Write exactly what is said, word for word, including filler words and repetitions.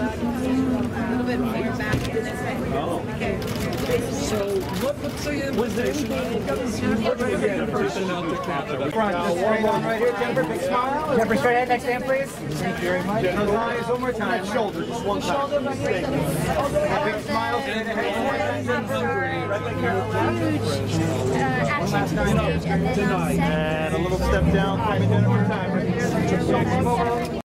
little bit more back in this way. Oh. Okay. So what what's the invitation? Invitation out to Canada. Front, just straight on right here. Jennifer, big smile. Jennifer, straight ahead, next stand, please. Thank you very much. Those eyes, one more time. Shoulder, just one time. Big smile, straight ahead. Action to the stage and then on set. And a little step down. Jennifer, time right here.